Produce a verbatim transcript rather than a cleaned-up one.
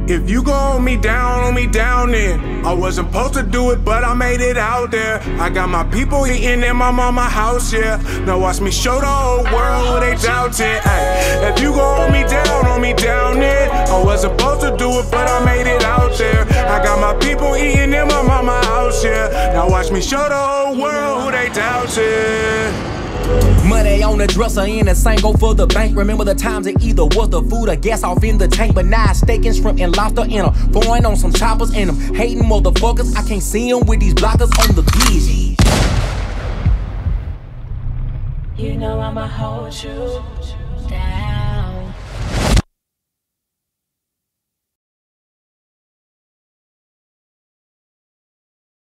If you gon' hold me down, hold me down then. I wasn't supposed to do it, but I made it out there. I got my people eating in my mama house, yeah. Now watch me show the whole world who they doubted. Ay, if you gon' hold me down, hold me down then. I wasn't supposed to do it, but I made it out there. I got my people eating in my mama house, yeah. Now watch me show the whole world who they doubted. Money on the dresser in the same go for the bank. Remember the times it either was the food or gas off in the tank. But now it's steak and shrimp and lobster in them. Foreign on some choppers in them. Hating motherfuckers, I can't see them with these blockers on the beach. You know I'ma hold you down.